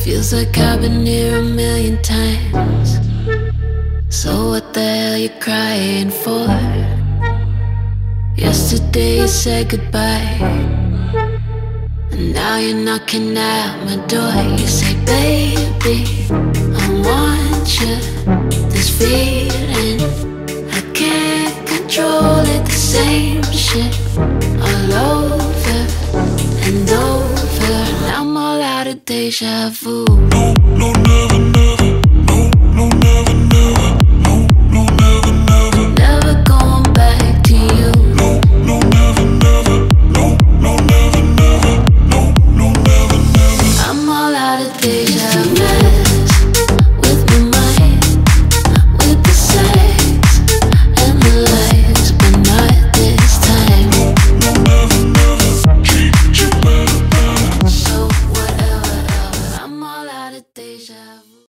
Feels like I've been here a million times. So what the hell you crying for? Yesterday you said goodbye, and now you're knocking at my door. You say, baby, I want you. This feeling, I can't control it. The same shit all over and over, and I'm all out of deja vu. No, no, never, never. No, no, never, never. No, no, never, never. Never going back to you. No, no, never, never. No, no, never, never. No, no, never, never. I'm all out of deja vu. With my mind, with the sex and the lies, but not this time. No, no, never, never. Treat you better, better. So whatever, I'm all out of deja vu.